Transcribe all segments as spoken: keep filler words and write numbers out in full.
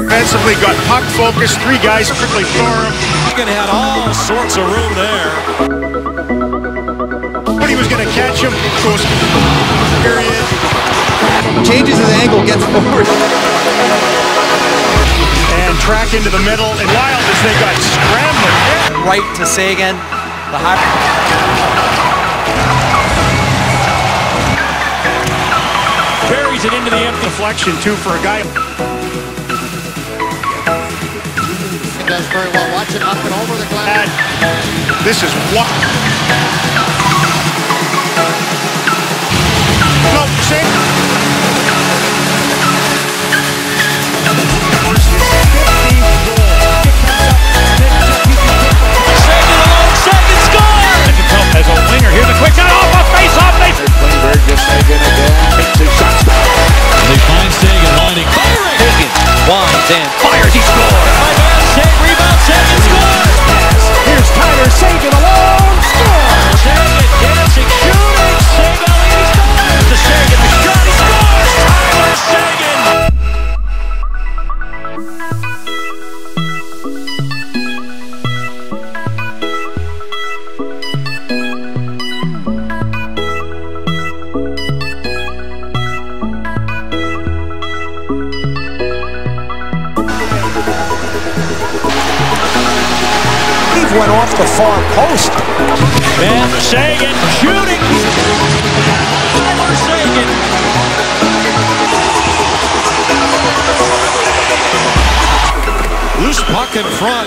Defensively got puck focused, three guys quickly throw him. He had all sorts of room there. When he was going to catch him, goes period. Changes his angle, gets forward. And track into the middle, and Wild as they got scrambling. Right to Seguin, the high. Buries it into the empty deflection too for a guy. Does very well. Watch it up and over the glass. This is what. No, see? Seguin alone, second score! As a winger, here's a quick shot off a face-off. Klingberg just Seguin again. Takes his shots. They find Seguin lining, firing! Seguin winds and fires, he scores! Save, rebound, Seguin scores! Here's Tyler Seguin alone. Score! Seguin dancing, shooting, Seguin, he scores! To Seguin, the shot, he scores! Tyler Seguin! Went off the far post. And Seguin shooting. Tyler Seguin. Loose puck in front.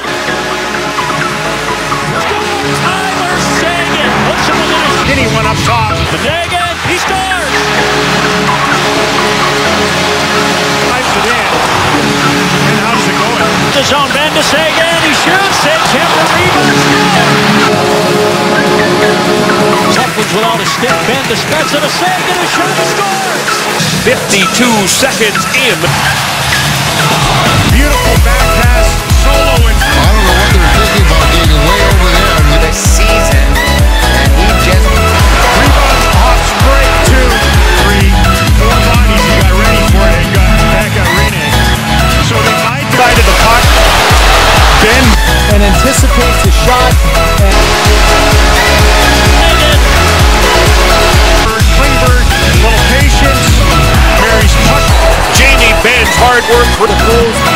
Tyler Seguin. Puts him in the Skinny one up top. Seguin, he scores. Pipes it in. And how's it going? The zone bend to Seguin. He shoots. Saves him the rebound. Suffolk's without a stick. Bend to Spencer to Seguin. A shot scores. fifty-two seconds in. Beautiful back pass. Solo and I don't know what they're thinking about getting way over there. This season, and he just rebound hops right two, three, four bodies. He got ready for it and got back at Rene. So they might side of the puck. Ben and anticipates the shot. And Klingberg, little patience. Mary's puck. Jamie Benn's hard work for the goes